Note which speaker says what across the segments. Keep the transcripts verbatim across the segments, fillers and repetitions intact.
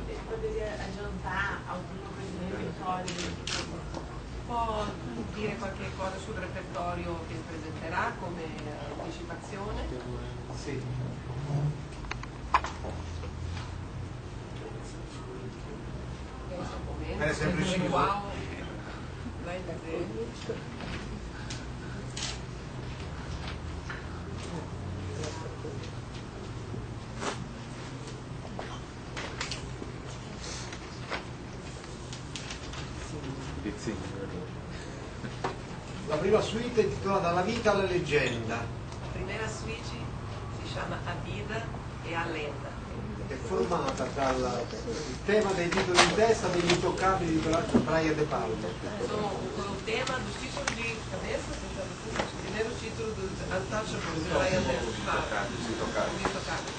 Speaker 1: poderia adiantar alguma coisa do repertório?
Speaker 2: Può dire qualche cosa sul repertorio che presenterà come anticipazione?
Speaker 3: Sì. Per esempio il ciclo.
Speaker 2: Wow. Vai da te.
Speaker 3: La prima suite è intitolata La vita alla leggenda.
Speaker 2: La primera suite si chiama A Vida e a Lenda.
Speaker 3: È formata dal tema dei titoli in testa degli intoccabili di Brian De Palma.
Speaker 2: Sono o tema dos títulos de cabeça, o primeiro título do Untouchables di Brian De Palma. Intocabili.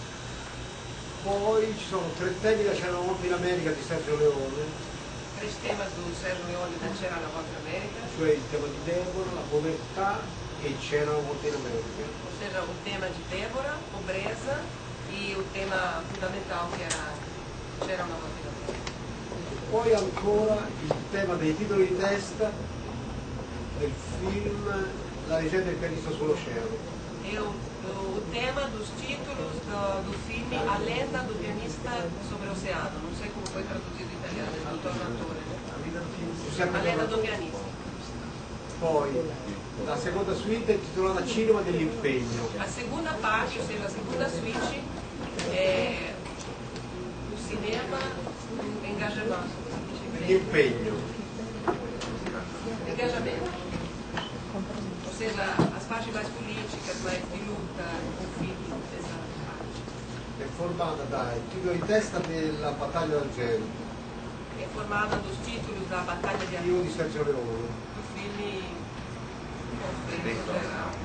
Speaker 3: Poi ci sono tre temi da C'era una volta in America di Sergio Leone.
Speaker 2: Três temas do Sergio Leone da C'era una volta in America.
Speaker 3: Cioè il tema di Deborah, la povertà e C'era una volta in America.
Speaker 2: Ou seja, o tema de Débora, pobreza, e o tema fundamental che era C'era una volta in America.
Speaker 3: E poi ancora il tema dei titoli di testa del film La leggenda del pianista sull'oceano.
Speaker 2: E o, o tema dos títulos do, do filme A Lenda do Pianista sobre o Oceano. Non sei come foi traduzido in italiano, è il tornatore. A Lenda do Pianista.
Speaker 3: Poi la seconda suite è intitolata Cinema dell'impegno.
Speaker 2: A segunda parte, ou seja, a segunda suite é o cinema do engajamento.
Speaker 3: L'impegno.
Speaker 2: Engajamento. Ou seja, as partes mais políticas, mais de luta, conflito, dessa parte.
Speaker 3: È formata dai titoli di testa della battaglia d'Algeri.
Speaker 2: È formata dos títulos da Batalha de
Speaker 3: Io
Speaker 2: Algeri,
Speaker 3: di Sergio Leone.
Speaker 2: do filme conflitto.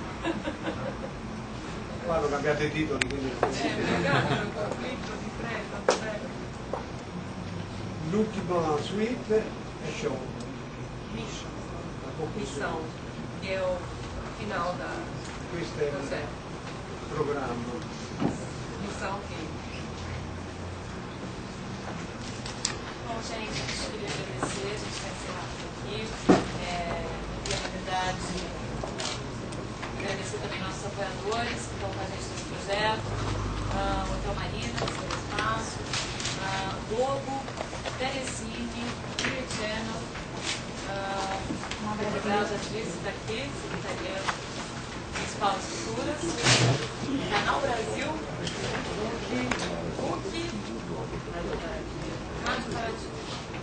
Speaker 3: Qua hanno cambiato i titoli, quindi
Speaker 2: Eh, peccato, il conflitto di fretta, bello.
Speaker 3: l'ultima suite è Show.
Speaker 2: Mission,
Speaker 3: La conclusione.
Speaker 2: missão, che è il final da
Speaker 3: Questo è il
Speaker 2: progetto.
Speaker 3: programma.
Speaker 2: Missão che
Speaker 1: Bom, gente, a gente queria agradecer, a gente vai encerrar por aqui. É, e, na verdade, agradecer também nossos apoiadores que estão com a gente nesse projeto, ah, o Hotel Marina, o seu espaço, ah, Globo, Telecine, Clear Channel, ah, uma obrigada disso daqui, Secretaria Municipal de Culturas, Canal Brasil, U C, Rádio Paraty.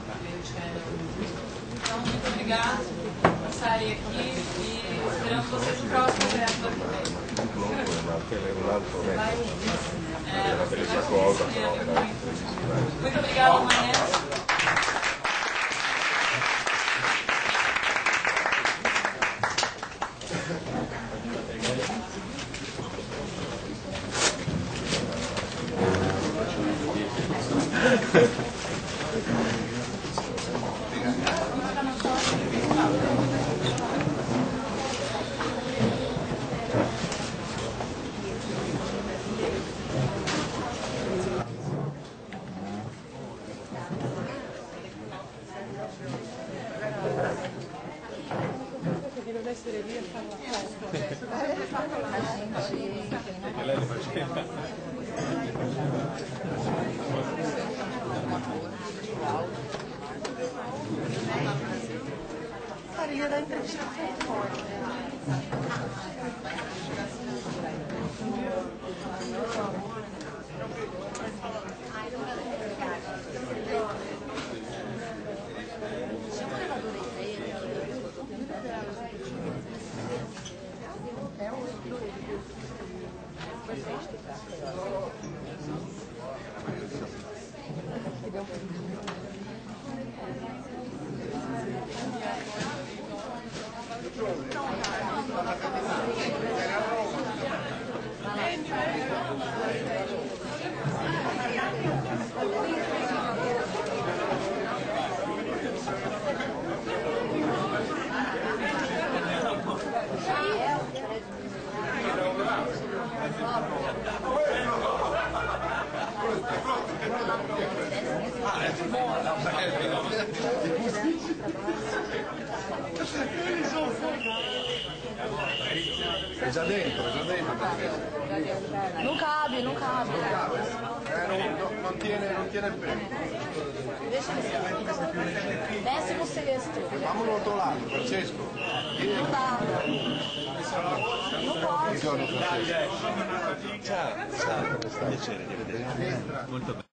Speaker 1: Então, muito obrigada por estarem aqui e esperamos vocês no próximo evento da F P. Muito obrigada, Maestro.
Speaker 4: Faria da entrevista
Speaker 3: Questo è
Speaker 5: Ah, è È già dentro, è già dentro.
Speaker 4: Non cabe, non cabe.
Speaker 5: Eh, non, no, non, tiene, non tiene bene.
Speaker 4: Deixa ele ser. Décimo sexto.
Speaker 5: Vamos no outro lado, Francesco.
Speaker 4: Não dá. Não pode.
Speaker 5: Buongiorno Francesco.
Speaker 6: Ciao, ciao, come sta? Piacere di vederti. Molto bene.